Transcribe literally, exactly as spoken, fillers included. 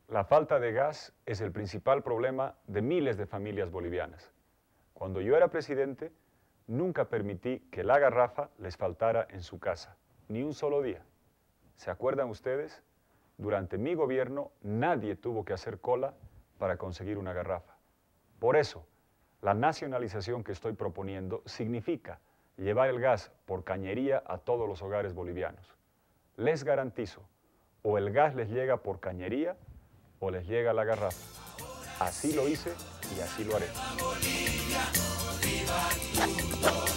La falta de gas es el principal problema de miles de familias bolivianas. Cuando yo era presidente, nunca permití que la garrafa les faltara en su casa, ni un solo día. ¿Se acuerdan ustedes? Durante mi gobierno nadie tuvo que hacer cola para conseguir una garrafa. Por eso, la nacionalización que estoy proponiendo significa llevar el gas por cañería a todos los hogares bolivianos. Les garantizo, o el gas les llega por cañería o les llega a la garrafa. Así lo hice y así lo haré.